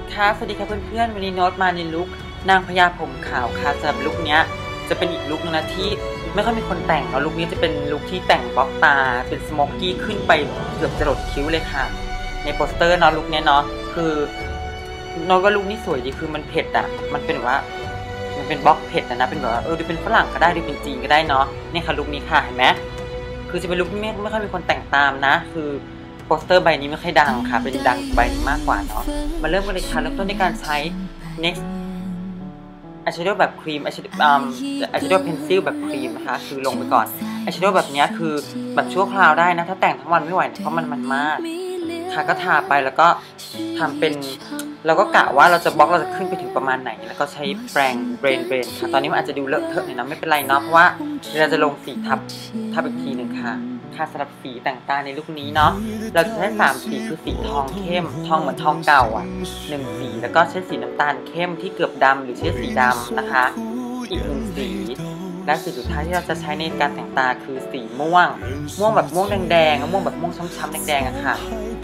ค่ะสวัสดีค่ะเพื่อนๆวันนี้โน้ตมาในลุคนางพญาผมขาวค่ะสำหรับลุคเนี้ยจะเป็นอีกลุคนึงนะที่ไม่ค่อยมีคนแต่งแล้วลุคนี้จะเป็นลุคที่แต่งบล็อกตาเป็นสโมกกี้ขึ้นไปเกือบจะหลดคิ้วเลยค่ะในโปสเตอร์เนาะลุคเนี้ยเนาะคือโน้ตว่าลุคนี้สวยดีคือมันเผ็ดอ่ะมันเป็นว่ามันเป็นบล็อกเผ็ดนะเป็นแบบว่าดูเป็นฝรั่งก็ได้ดูเป็นจีนก็ได้เนาะนี่ค่ะลุคนี้ค่ะเห็นไหมคือจะเป็นลุคที่ไม่ค่อยมีคนแต่งตามนะคือโปสเตอร์ใบนี้ไม่ค่อยดังค่ะเป็นดังใบนี้มากกว่าเนาะมาเริ่มกันเลยค่ะเริ่มต้นในการใช้ next eyeshadow แบบครีม eyeshadow pencil แบบครีมนะคะคือลงไปก่อน eyeshadow แบบนี้คือแบบชั่วคราวได้นะถ้าแต่งทั้งวันไม่ไหวเพราะมันมากค่ะก็ทาไปแล้วก็ทำเป็นเราก็กะว่าเราจะบล็อกเราจะขึ้นไปถึงประมาณไหนแล้วก็ใช้แปรงเบรนค่ะตอนนี้มันอาจจะดูเลอะเทอะหน่อยนะไม่เป็นไรเนาะเพราะว่าเราจะลงสีทับอีกทีหนึ่งค่ะสำหรับสีแต่งตาในลุคนี้เนาะเราจะใช้3สีคือสีทองเข้มทองเหมือนทองเก่าอ่ะ1สีแล้วก็ใช้สีน้ำตาลเข้มที่เกือบดำหรือใช้สีดำนะคะอีก1สีและสีสุดท้ายที่เราจะใช้ในการแต่งตาคือสีม่วงแบบม่วงแดงๆม่วงแบบม่วงช้ำๆแดงๆอะค่ะ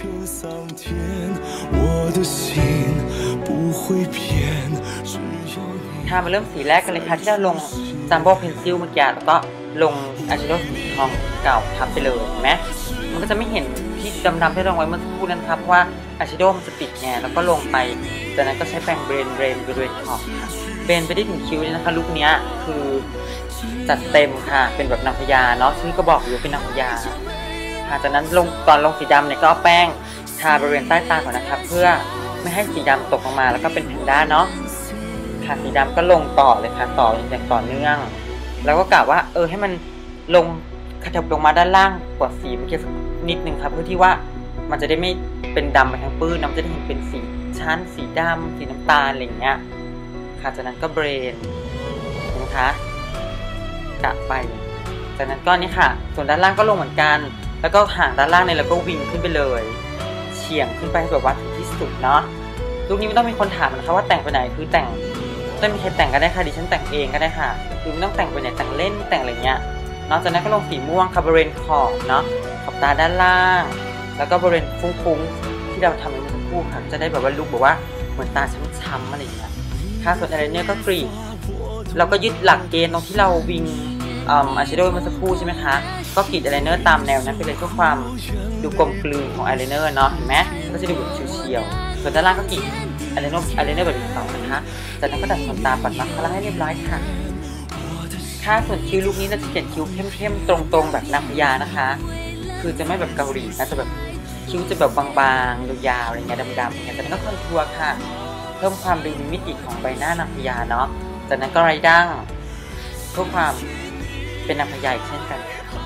มาเริ่มสีแรกกันเลยค่ะที่เราลงจัมโบ้เพนซิลเมื่อกี้แล้วก็ลงอายแชโดว์สีทองเก่าทับไปเลยเห็นไหมมันก็จะไม่เห็นที่ดำๆที่ลงไว้เมื่อสักครู่นั้นครับเพราะว่าอายแชโดว์มันจะติดไงแล้วก็ลงไปจากนั้นก็ใช้แปรงเบรนขอบค่ะเบรนไปได้ถึงคิ้วเลยนะคะลุคนี้คือจัดเต็มค่ะเป็นแบบนางพญาเนาะชื่อก็บอกอยู่เป็นนางพญาค่ะจากนั้นก่อนลงสีดำเนี่ยก็เอาแป้งทาบริเวณใต้ตาก่อนนะครับเพื่อไม่ให้สีดำตกลงมาแล้วก็เป็นแพนด้าเนาะค่ะสีดำก็ลงต่อเลยค่ะต่ออย่างต่อเนื่องแล้วก็กะว่าให้มันลงขยับลงมาด้านล่างกว่าสีเมื่อกี้นิดนึงครับเพื่อที่ว่ามันจะได้ไม่เป็นดำไปทั้งปื้นมันจะได้เห็นเป็นสีชั้นสีดำสีน้ำตาลอะไรอย่างเงี้ยค่ะจากนั้นก็เบรนนะคะกะไปจากนั้นก็นี่ค่ะส่วนด้านล่างก็ลงเหมือนกันแล้วก็ห่างด้านล่างเนี่ยเราก็วิ่งขึ้นไปเลยเฉียงขึ้นไปแบบว่าถึงที่สุดเนาะลุคนี้ไม่ต้องมีคนถามนะคะว่าแต่งไปไหนคือแต่งไม่มีใครแต่งก็ได้ค่ะดิฉันแต่งเองก็ได้ค่ะคือไม่ต้องแต่งไปไหนแต่งเล่นแต่งอะไรเงี้ยนอกจากนั้นก็ลงสีม่วงค่ะบริเวณขอบเนาะขอบตาด้านล่างแล้วก็บริเวณฟุ้งๆที่เราทำในเมื่อสักครู่ค่ะจะได้แบบว่าลุคแบบว่าเหมือนตาช้ำๆอะไรอย่างเงี้ยค่ะส่วนอะไรเนี่ยก็กรีดเราก็ยึดหลักเกณฑ์ตรงที่เราวิงอายแชโดว์เมื่อสักครู่ใช่ไหมคะก็กรีดอายไลเนอร์ตามแนวนั้นไปเลยเพื่อความดูกลมกลืนของอายไลเนอร์เนาะเห็นไหมก็จะดูแบบเฉียวๆส่วนด้านล่างก็กรีดอายไลเนอร์แบบ2นะคะจากนั้นก็ดัดขนตาปัดมาคาร่าให้เรียบร้อยค่ะส่วนคิ้วลุคนี้เราจะเขียนคิ้วเข้มๆตรงๆแบบนางพญานะคะคือจะไม่แบบเกาหลีนะจะแบบคิ้วจะแบบบางๆยาวๆอะไรเงี้ยดำๆอย่างเงี้ยจากนั้นก็คอนทัวร์ค่ะเพิ่มความดูมีมิติของใบหน้านางพญาเนาะจากนั้นก็ไรดั้งเพื่อความเป็นนางพญาอีกเช่นกัน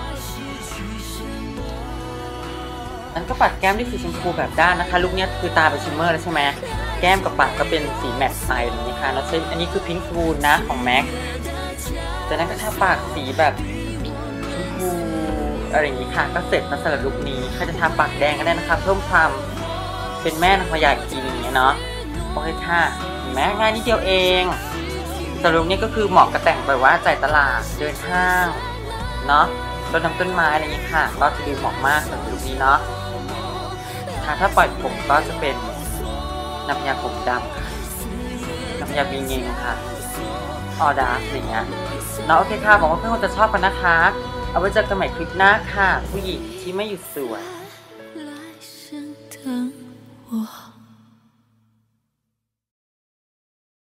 นั้นก็ปัดแก้มด้วยสีชมพูแบบด้านนะคะลุคนี้คือตาเป็นชิมเมอร์แล้วใช่ไหมแก้มกับปากก็เป็นสีแมตต์ไซด์อย่างนี้ค่ะแล้วอันนี้คือพิงค์วูนนะของแม็กจากนั้นก็ทาปากสีแบบชมพูอะไรอย่างนี้ค่ะก็เสร็จนะสำหรับลุคนี้ใครจะทาปากแดงก็ได้นะคะเพิ่มความเป็นแม่นางพญาอีกทีนึงอย่างเงี้ยเนาะโอเคค่ะเห็นไหมง่ายนิดเดียวเองสำหรับลุคนี้ก็คือเหมาะกับแต่งแบบว่าจ่ายตลาดเดินห้างเนาะรดน้ำต้นไม้อะไรอย่างนี้ค่ะก็จะดูเหมาะมากสำหรับลุคนี้เนาะถ้าปล่อยผมก็จะเป็นน้ำยาผมดำค่ะน้ำยาบีเงงค่ะออดาร์อะไรเงี้ยเนาะโอเคค่ะหวังว่าเพื่อนๆจะชอบกันนะคะเอาไว้เจอกันใหม่คลิปหน้าค่ะผู้หญิงที่ไม่หยุดสวย